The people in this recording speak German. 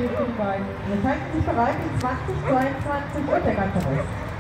steht für die beiden. Wir zeigen sich bereit in 2022 und der ganze Rest.